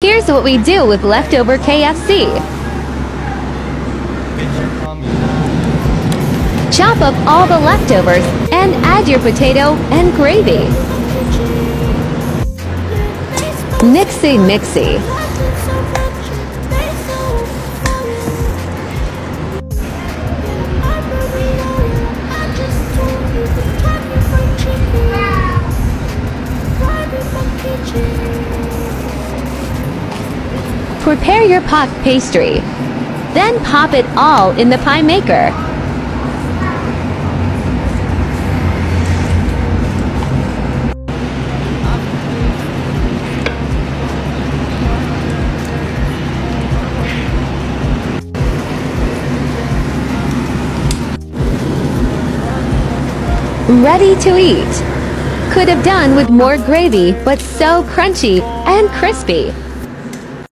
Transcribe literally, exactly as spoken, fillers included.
Here's what we do with leftover K F C. Chop up all the leftovers and add your potato and gravy. Mixy mixy. Prepare your puff pastry. Then pop it all in the pie maker. Ready to eat. Could have done with more gravy, but so crunchy and crispy.